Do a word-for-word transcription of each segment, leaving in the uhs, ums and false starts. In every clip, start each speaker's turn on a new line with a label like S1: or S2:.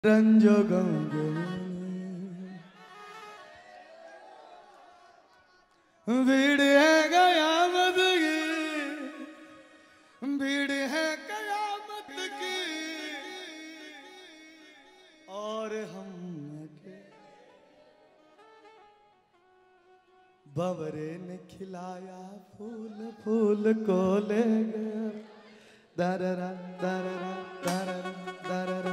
S1: रंजो गंगे भीड़ है कयामत की, भीड़ है कयामत की, और हम के बवरे ने खिलाया फूल, फूल को ले गया दररा दररा दररा दररा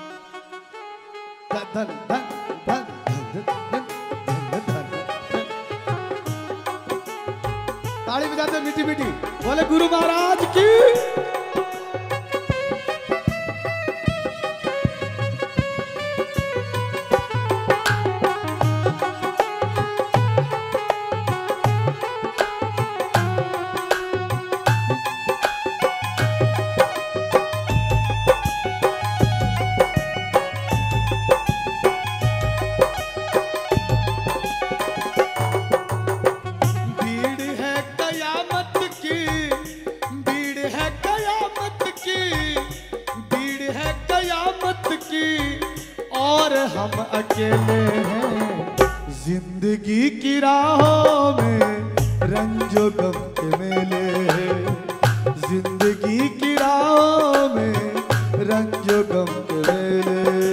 S1: धन धन धन धन धन। ताली बजाते मीठी मीठी बोले गुरु महाराज की। हम अकेले हैं जिंदगी की राहों में, रंजो गम के मेले हैं जिंदगी की राहों में, रंजो गम के मेले।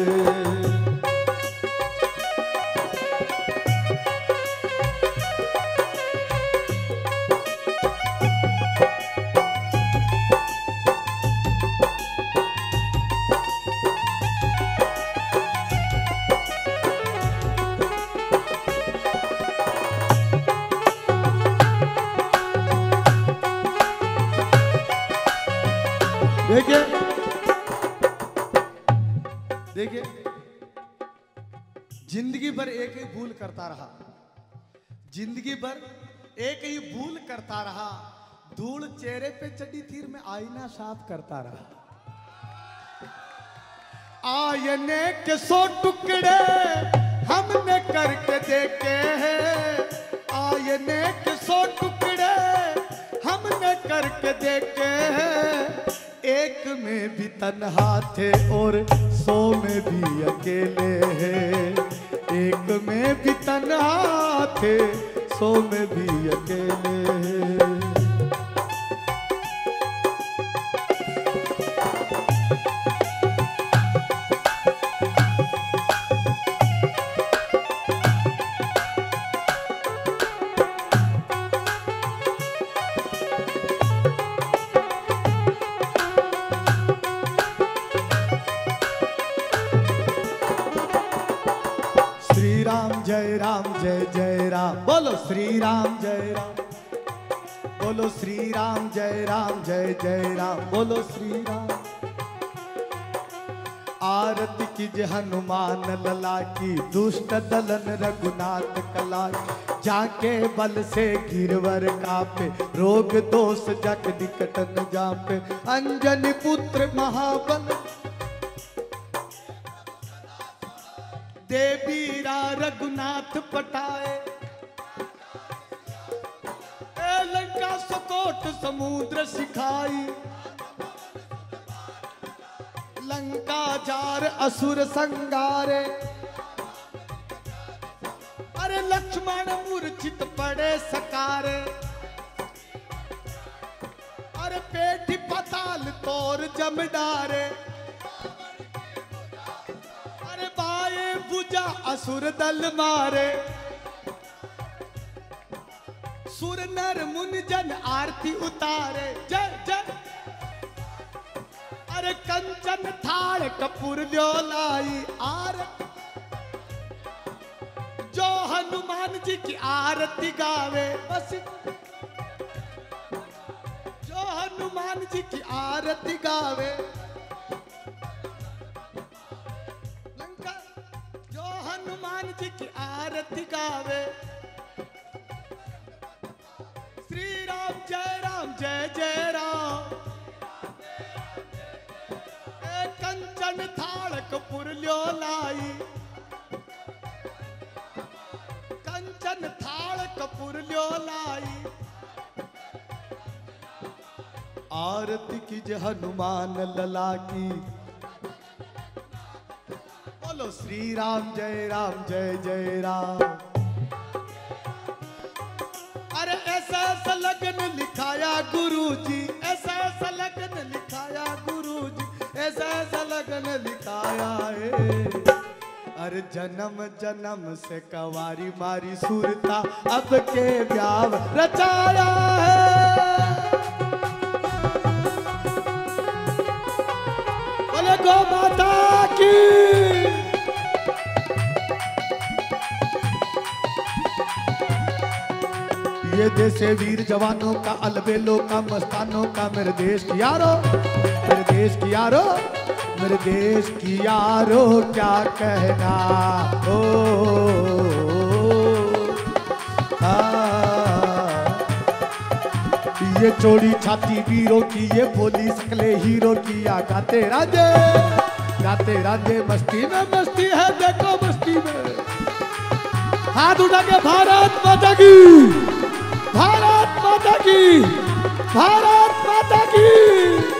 S1: देखिए देखिए जिंदगी भर एक ही भूल करता रहा, जिंदगी भर एक ही भूल करता रहा, धूल चेहरे पे चढ़ी थी मैं आईना साफ करता रहा। आईने के सौ टुकड़े हमने करके देखे हैं, आईने के सौ टुकड़े हमने करके देखे हैं, एक में भी तन्हा थे और सौ में भी अकेले हैं, एक में भी तन्हा थे सौ में भी अकेले हैं। जय राम जय जय राम बोलो श्री राम जय राम, बोलो श्री राम जय राम जय जय राम, बोलो श्री राम। आरती कीजे हनुमान लला की, दुष्ट दलन रघुनाथ कला की, जाके बल से गिरवर कापे, रोग दोष जग निकट न जापे, अंजनी पुत्र महाबल देवीरा रघुनाथ पटाए, लंका सकोट समुद्र सिखाई, लंका जार असुर संगारे, अरे लक्ष्मण मूर्छित पड़े सकारे, अरे पेटी पताल तोर जम डारे, अरे बाए बुझा असुर दल मारे, सुर नर मुनि जन आरती उतारे, जय जय। अरे कंचन थाल कपूर ल्यो लाई आरती, जो हनुमान जी की आरती गावे बस, जो हनुमान जी की आरती गावे, हनुमान जी की आरती गावे, श्री राम जय राम जय जय राम, ए कंचन थाल कपूर ल्यो लाई, कंचन थाल कपूर ल्यो लाई, आरती कीजे हनुमान लला की, बोलो श्री राम जय राम जय जय राम। अरे ऐसा ऐसा लगन लिखाया गुरुजी, ऐसा ऐसा लगन लिखाया गुरुजी, ऐसा ऐसा लगन लिखाया है। अरे जन्म जन्म से कवारी मारी सुरता अब के ब्याह रचाया है। बोले गो माता की। ये देश है वीर जवानों का, अलबेलों का, मस्तानों का, मेरे देश की यारो, मेरे देश की यारो, मेरे देश की यारो क्या कहना। ओ, ये चोरी छाती वीरों की, ये भोली सकले हीरो की, या गाते राजे गाते राजे मस्ती में, मस्ती है देखो मस्ती में। हाथ उठा के भारत माता की, भारत माता की, भारत माता की।